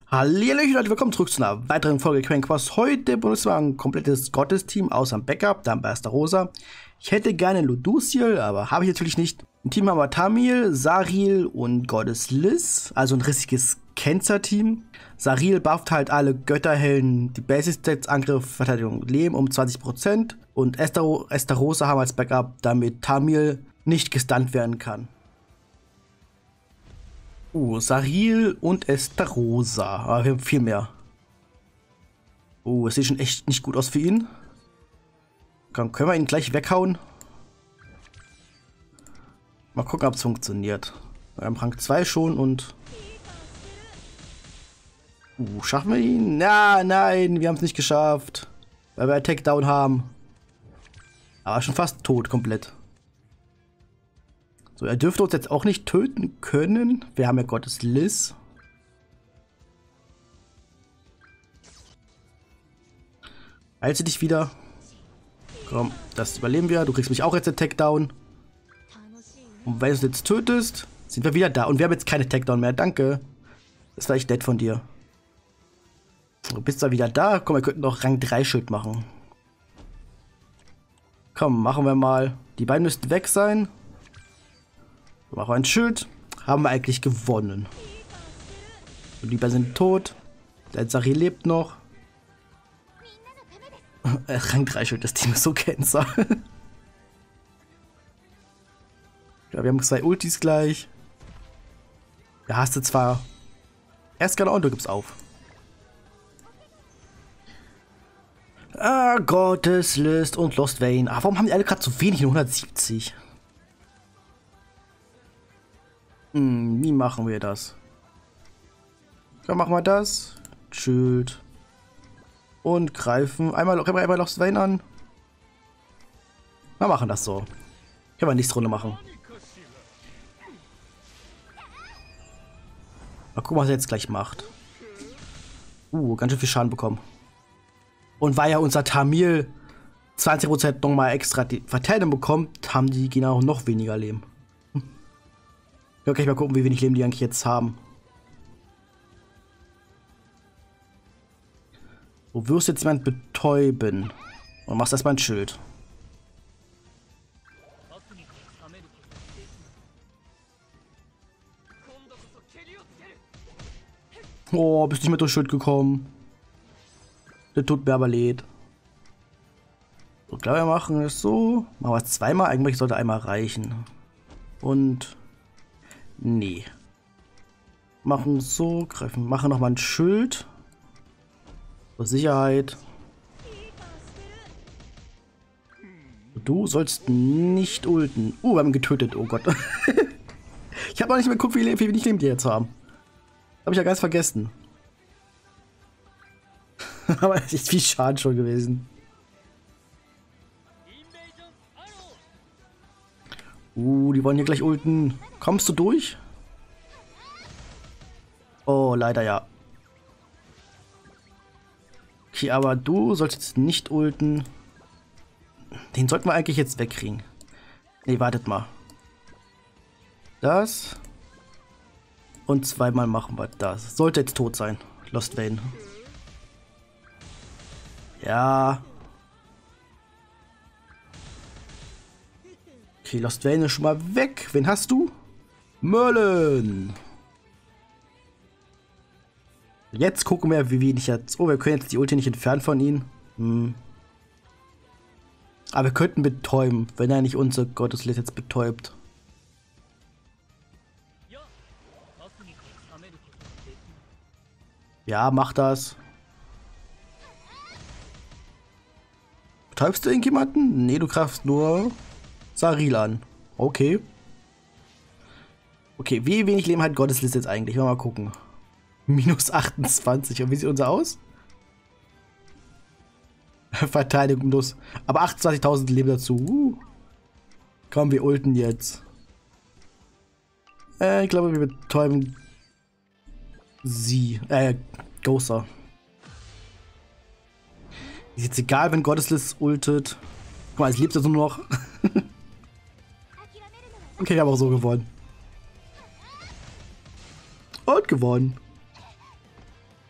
Hallihallo Leute, willkommen zurück zu einer weiteren Folge Crank Quest. Heute benutzen wir ein komplettes Gottesteam außer dem Backup, dann bei Estarossa. Ich hätte gerne Luduciel, aber habe ich natürlich nicht. Im Team haben wir Tamil, Zariel und Goddess Liz, also ein riesiges Cancer-Team. Zariel bufft halt alle Götterhelden, die Basic-Stats, Angriff, Verteidigung, Leben um 20%. Und Estarossa haben wir als Backup, damit Tamil nicht gestunt werden kann. Zariel und Estarossa. Aber wir haben viel mehr. Es sieht schon echt nicht gut aus für ihn. Können wir ihn gleich weghauen? Mal gucken, ob es funktioniert. Wir haben Rang 2 schon und... schaffen wir ihn? Ja, nein, wir haben es nicht geschafft. Weil wir einen Takedown haben. Aber schon fast tot, komplett. So, er dürfte uns jetzt auch nicht töten können. Wir haben ja Gottes Liz. Heilst du dich wieder? Komm, das überleben wir. Du kriegst mich auch jetzt den Takedown. Und wenn du uns jetzt tötest, sind wir wieder da. Und wir haben jetzt keine Takedown mehr. Danke. Das war echt nett von dir. Du bist zwar wieder da. Komm, wir könnten noch Rang 3 Schild machen. Komm, machen wir mal. Die beiden müssten weg sein. Machen wir ein Schild. Haben wir eigentlich gewonnen. Die beiden sind tot. Der Zariel lebt noch. Rang 3 Schild, das Team ist so Cancer. Ja, wir haben 2 Ultis gleich. Der hast du zwar. Erst und du gibst auf. Gotteslist und Lost Vein. Warum haben die alle gerade so wenig? Nur 170. Wie machen wir das? Dann machen wir das. Schild. Und greifen. Einmal Lost Vein an. Wir machen das so. Können wir nächste Runde machen. Mal gucken, was er jetzt gleich macht. Ganz schön viel Schaden bekommen. Und weil ja unser Tamil 20% nochmal extra die Verteidigung bekommt, haben die Gegner auch noch weniger Leben. Ich kann mal gucken, wie wenig Leben die eigentlich jetzt haben. Du wirst jetzt jemand betäuben. Und machst erstmal ein Schild. Bist nicht mehr durch Schild gekommen. Der tut mir aber leid. So, ich glaube, wir machen es so. Machen wir es zweimal. Eigentlich sollte einmal reichen. Und... nee. Machen so, greifen, machen nochmal ein Schild. Zur Sicherheit. Du sollst nicht ulten. Wir haben ihn getötet, oh Gott. Ich habe noch nicht mehr geguckt, wie wenig Leben die jetzt haben. Habe ich ja ganz vergessen. Aber es ist viel Schaden schon gewesen. Die wollen hier gleich ulten. Kommst du durch? Oh, leider ja. Okay, aber du solltest nicht ulten. Den sollten wir eigentlich jetzt wegkriegen. Nee, wartet mal. Das. Und zweimal machen wir das. Sollte jetzt tot sein. Lost Vein. Ja. Okay, Lost Vein ist schon mal weg. Wen hast du? Merlin. Jetzt gucken wir, wie wenig jetzt. Wir können jetzt die Ulti nicht entfernen von ihm. Aber wir könnten betäuben, wenn er nicht unser Gotteslied jetzt betäubt. Ja, mach das. Betäubst du irgendjemanden? Nee, du greifst nur Zariel an. Okay. Okay, wie wenig Leben hat Gotteslied jetzt eigentlich? Mal gucken. Minus 28. Und wie sieht unser aus? Verteidigung los. Aber 28.000 Leben dazu. Komm, wir ulten jetzt. Ich glaube, wir betäuben sie. Ghoster. Ist jetzt egal, wenn Gottesliz ultet. Guck mal, es lebt ja so nur noch. Okay, wir haben auch so gewonnen. Und gewonnen.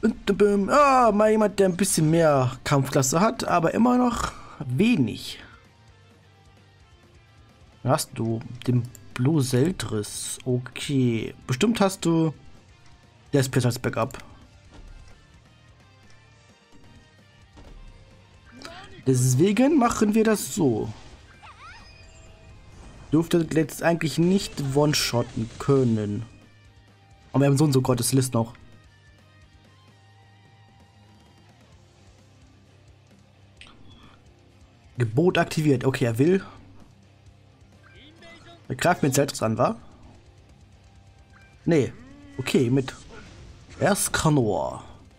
Ah, mal jemand, der ein bisschen mehr Kampfklasse hat, aber immer noch wenig. Hast du den Blue Seltris? Okay. Bestimmt hast du Despius als Backup. Deswegen machen wir das so. Dürfte jetzt eigentlich nicht one-shotten können. Aber wir haben so und so Gottes List noch. Gebot aktiviert. Okay, er will. Er greift mit Seltris an, wa? Nee. Okay, mit Escanor.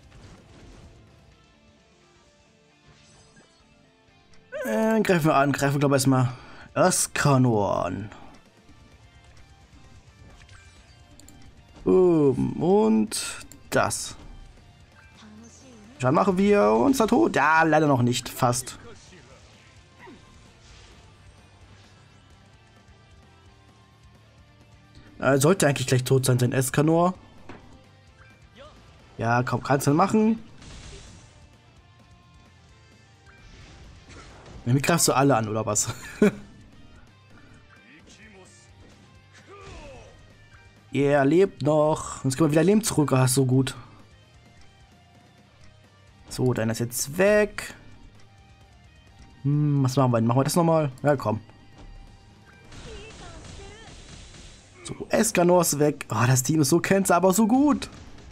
Greifen wir an. Greifen wir, glaube ich, erstmal Escanor an. Und das. Dann machen wir uns da tot. Ja, leider noch nicht. Fast. Sollte eigentlich gleich tot sein Escanor. Ja, komm, kannst du machen. Wie greifst du alle an, oder was? Er lebt noch. Jetzt können wir wieder Leben zurück. Ach, so gut. So, deiner ist jetzt weg. Was machen wir denn? Machen wir das nochmal? Ja, komm. So, Escanor ist weg. Oh, das Team ist so kennt's, aber so gut.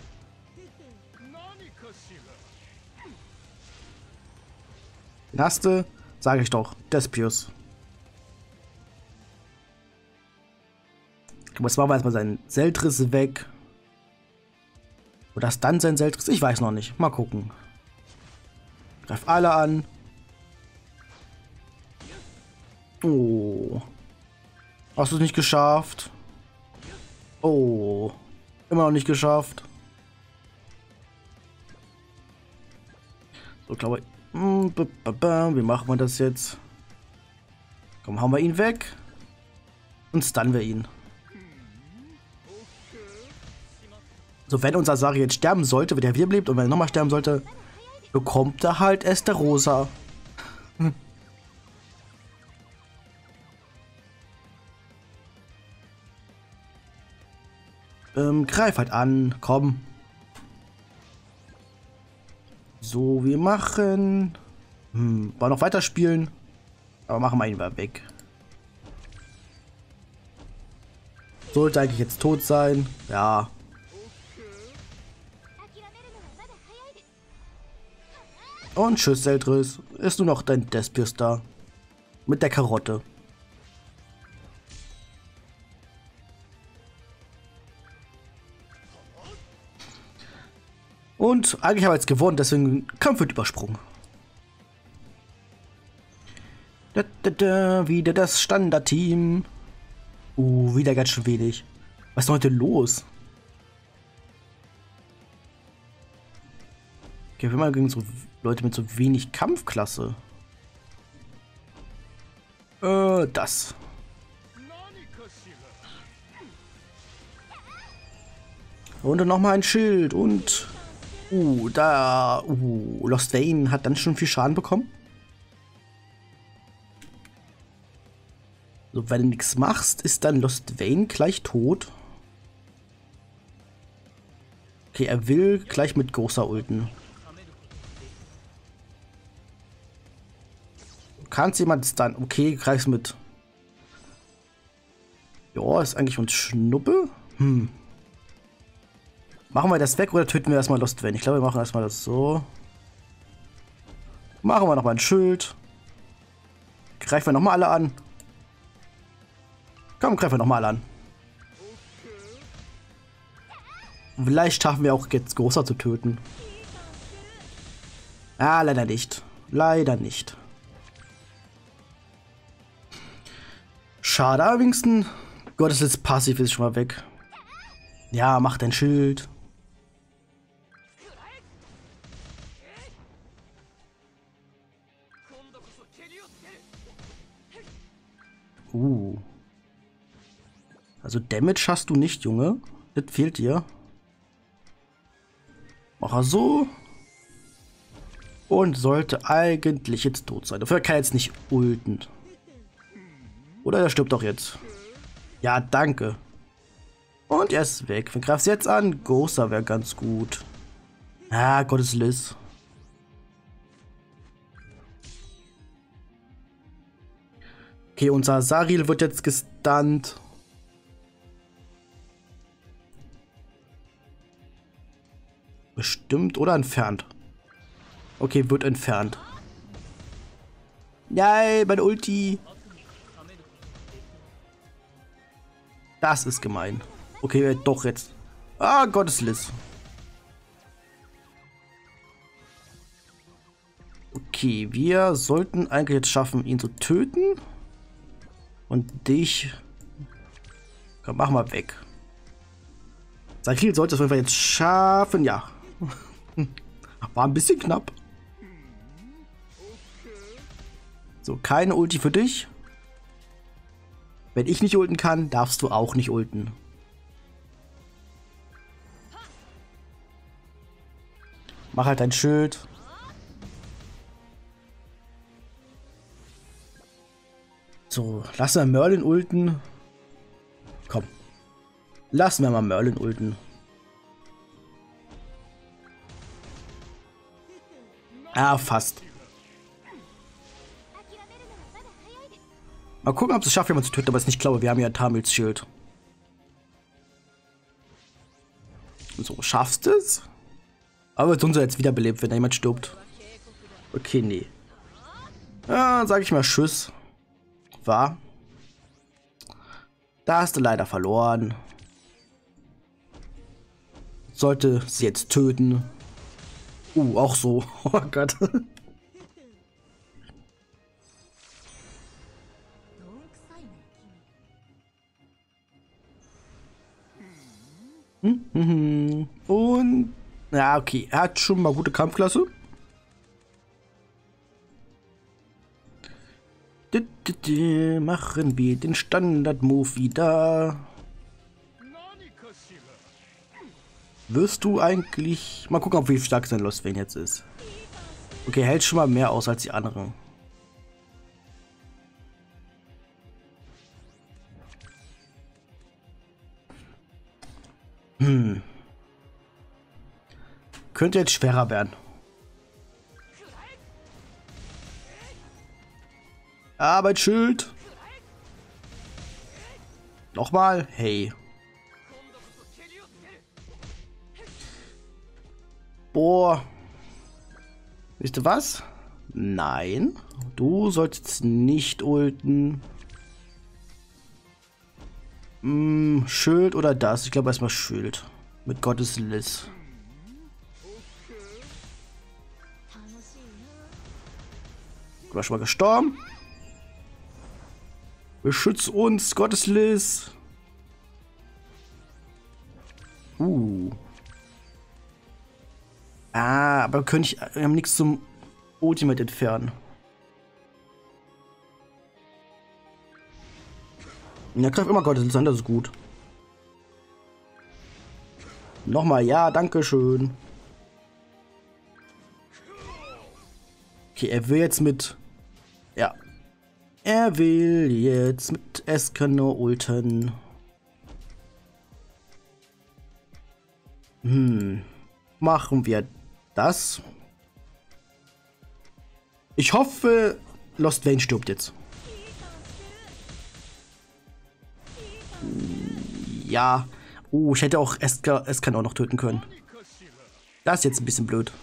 Den hast du, sage ich doch, Despius. Jetzt machen wir erstmal seinen Seltris weg. Oder ist dann sein Seltris? Ich weiß noch nicht. Mal gucken. Greif alle an. Oh. Hast du es nicht geschafft? Oh. Immer noch nicht geschafft. So, glaube ich. Wie machen wir das jetzt? Komm, hauen wir ihn weg. Und stunnen wir ihn. So, wenn unser Sari jetzt sterben sollte, wenn er wiederbelebt und wenn er nochmal sterben sollte, bekommt er halt Estarossa. Greif halt an, komm. So, wir machen... wollen noch weiterspielen? Aber machen wir ihn mal weg. Sollte eigentlich jetzt tot sein. Ja. Und tschüss, Seltris. Ist nur noch dein Despius da. Mit der Karotte. Und eigentlich habe ich jetzt gewonnen, deswegen Kampf wird übersprungen. Wieder das Standardteam. Wieder ganz schön wenig. Was ist denn heute los? Okay, wir mal gegen so Leute mit so wenig Kampfklasse. Das. Und dann nochmal ein Schild und... Lost Vayne hat dann schon viel Schaden bekommen. So, wenn du nichts machst, ist dann Lost Vayne gleich tot. Okay, er will gleich mit großer Ulten. Du kannst jemand dann... Okay, greifst mit... Ja, ist eigentlich uns Schnuppe. Machen wir das weg oder töten wir erstmal Lost Vayne? Ich glaube, wir machen erstmal das so. Machen wir nochmal ein Schild. Greifen wir nochmal alle an. Komm, greifen wir nochmal alle an. Vielleicht schaffen wir auch jetzt Großer zu töten. Ah, leider nicht. Leider nicht. Schade, aber wenigstens Gottes jetzt passiv ist schon mal weg. Ja, mach dein Schild. Also Damage hast du nicht, Junge. Das fehlt dir. Mach er so. Und sollte eigentlich jetzt tot sein. Dafür kann er jetzt nicht ulten. Oder er stirbt doch jetzt. Ja, danke. Und er ist weg. Wir greifen es jetzt an. Ghoster wäre ganz gut. Ah, Gottes Liz. Okay, unser Saril wird jetzt gestunt. Bestimmt oder entfernt. Okay, wird entfernt. Nein, meine Ulti. Das ist gemein. Okay, doch jetzt. Ah, Gottes Liz. Okay, wir sollten eigentlich jetzt schaffen, ihn zu töten. Und dich... Komm, mach mal weg. Sakil sollte es auf jeden Fall jetzt schaffen. Ja. War ein bisschen knapp. So, keine Ulti für dich. Wenn ich nicht ulten kann, darfst du auch nicht ulten. Mach halt dein Schild. So, lass mal Merlin ulten. Komm. Lassen wir mal Merlin ulten. Ah, fast. Mal gucken, ob es schafft, jemanden zu töten, aber ist nicht klar. Wir haben ja Tamils Schild. So, schaffst du es? Aber sonst jetzt wiederbelebt, wenn da jemand stirbt. Okay, nee. Ja, sag ich mal Tschüss. War. Da hast du leider verloren. Sollte sie jetzt töten. Auch so. Oh Gott. Und ja, okay. Er hat schon mal gute Kampfklasse. Machen wir den Standard-Move wieder. Wirst du eigentlich... Mal gucken, wie stark sein Lost Vayne jetzt ist. Okay, hält schon mal mehr aus als die anderen. Könnte jetzt schwerer werden. Arbeitsschild. Nochmal. Hey. Boah. Wisst ihr was? Nein. Du sollst nicht ulten. Schild oder das? Ich glaube erstmal Schild. Mit Gottes Liz. Du warst schon mal gestorben. Beschütz uns, Gottes Liz. Ah, aber wir haben nichts zum Ultimate entfernen. Ja, greif immer Gottes Liz an, das ist gut. Nochmal, ja, danke schön. Okay, er will jetzt mit... Ja. Er will jetzt mit Escanor ulten. Machen wir das. Ich hoffe, Lost Vayne stirbt jetzt. Ja. Ich hätte auch Escanor noch töten können. Das ist jetzt ein bisschen blöd.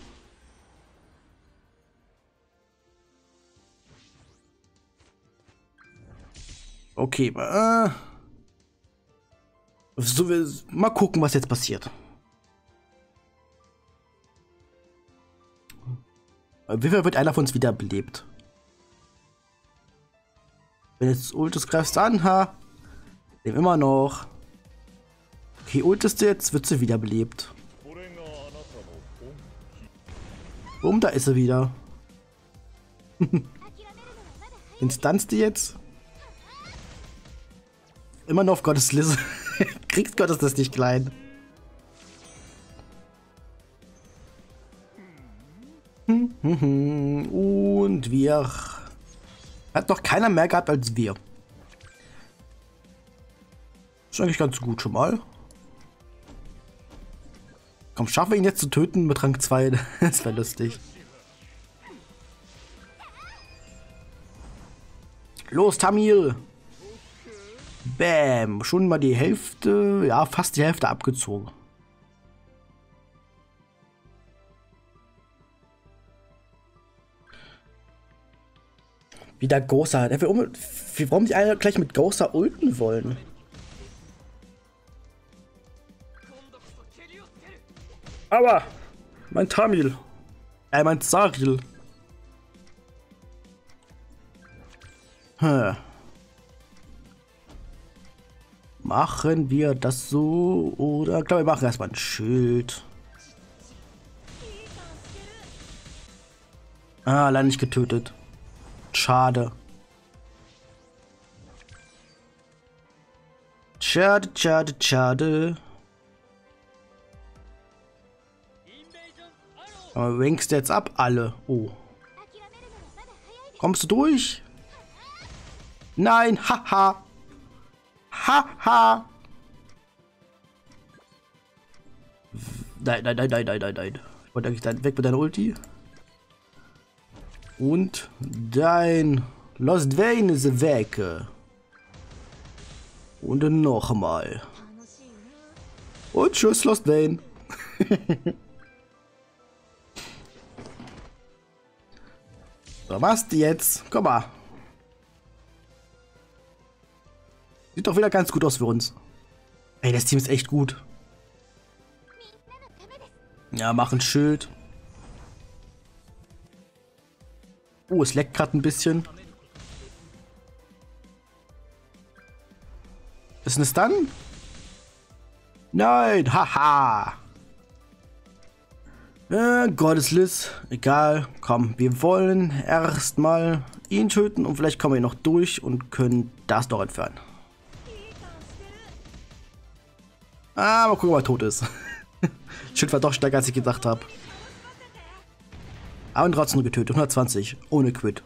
Okay, so, mal gucken, was jetzt passiert. Wie viel wird einer von uns wiederbelebt? Wenn jetzt Ultis greifst an, nehmen immer noch. Okay, ultest du jetzt, wird sie wiederbelebt. Da ist sie wieder. Instanz die jetzt? Immer noch auf Gottes Liz. Kriegst Gottes das nicht klein. Und wir... Hat noch keiner mehr gehabt als wir. Ist eigentlich ganz gut schon mal. Komm, schaffen wir ihn jetzt zu töten mit Rang 2? Das wäre lustig. Los, Tamil! Bam! Schon mal die Hälfte, ja, fast die Hälfte abgezogen. Wieder Gosa. Warum die alle gleich mit Gosa ulten wollen? Aber mein Tamil. Mein Zaril. Machen wir das so? Oder ich glaube, wir machen erstmal ein Schild. Ah, leider nicht getötet. Schade. Schade, schade, schade. Aber winkst du jetzt ab? Alle. Oh. Kommst du durch? Nein, haha. Haha. Nein, nein, nein, nein, nein, nein, nein. Ich wollte eigentlich weg mit deiner Ulti. Und dein Lost Vayne ist weg. Und nochmal. Und tschüss, Lost Vayne. So, was jetzt? Komm mal. Sieht doch wieder ganz gut aus für uns. Ey, das Team ist echt gut. Ja, mach ein Schild. Oh, es leckt gerade ein bisschen. Ist es dann? Nein, haha. Gottesliss. Egal, komm, wir wollen erstmal ihn töten und vielleicht kommen wir noch durch und können das doch entfernen. Ah, mal gucken, ob er tot ist. Schild war doch stärker, als ich gedacht habe. Aber trotzdem nur getötet. 120. Ohne Quit.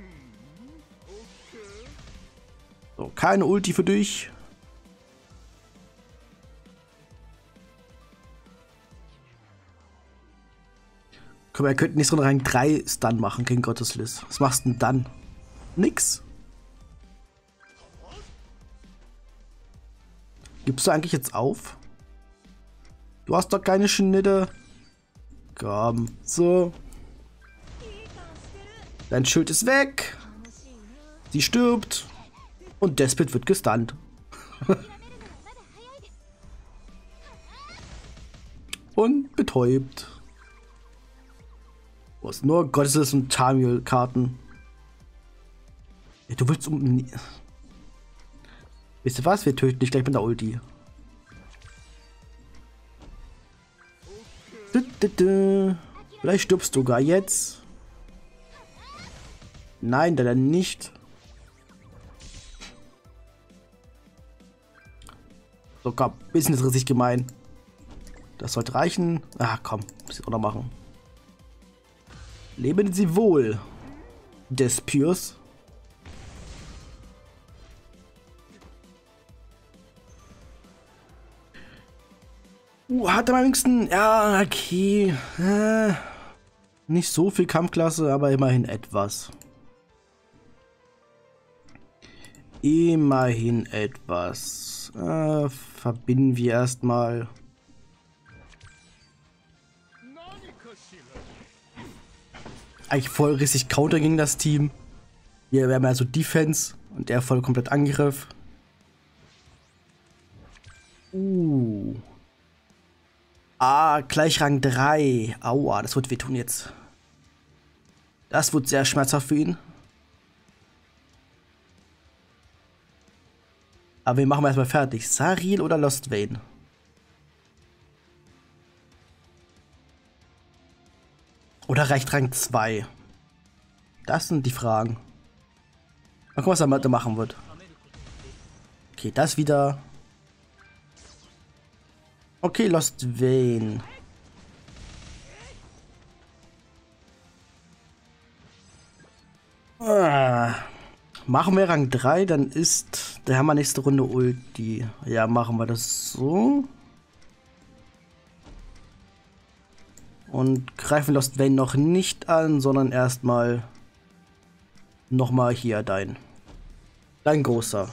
So, keine Ulti für dich. Guck mal, wir könnten nicht so einen Rang 3 Stun machen gegen Gottesliss. Was machst du denn dann? Nix. Gibst du eigentlich jetzt auf? Du hast doch keine Schnitte. Komm, so. Dein Schild ist weg. Sie stirbt. Und Despot wird gestunt. Und betäubt. Wo ist nur Gottesliss und Tamil-Karten? Du willst um... Wisst ihr was? Wir töten dich gleich mit der Ulti. Vielleicht stirbst du sogar jetzt. Nein, dann nicht. So, komm. Bisschen ist richtig gemein. Das sollte reichen. Ah, komm. Muss ich auch noch machen. Leben Sie wohl, des Piers. Hat er am wenigsten... Ja, okay. Nicht so viel Kampfklasse, aber immerhin etwas. Immerhin etwas. Verbinden wir erstmal. Eigentlich voll richtig Counter gegen das Team. Wir haben ja so Defense und der voll komplett Angriff. Ah, gleich Rang 3. Aua, das wird wehtun jetzt. Das wird sehr schmerzhaft für ihn. Aber wir machen erstmal fertig. Zaril oder Lost Vayne? Oder reicht Rang 2? Das sind die Fragen. Mal gucken, was er machen wird. Okay, das wieder. Okay, Lost Vayne. Machen wir Rang 3, dann ist der Hammer nächste Runde Ulti. Ja, machen wir das so. Und greifen Lost Vayne noch nicht an, sondern erstmal nochmal hier dein großer.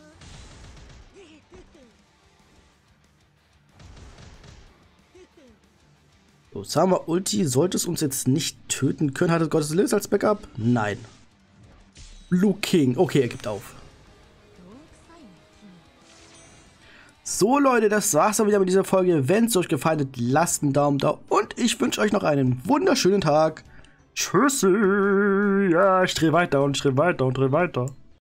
So, jetzt haben wir Ulti. Sollte es uns jetzt nicht töten können, hat es Gottes Liz als Backup? Nein. Blue King. Okay, er gibt auf. So Leute, das war's dann wieder mit dieser Folge. Wenn es euch gefallen hat, lasst einen Daumen da. Und ich wünsche euch noch einen wunderschönen Tag. Tschüssi. Ja, ich drehe weiter und drehe weiter und drehe weiter.